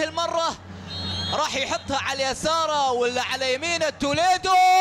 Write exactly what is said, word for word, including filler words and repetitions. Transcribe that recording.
هذه المرة راح يحطها على يساره ولا على يمينه توليدو.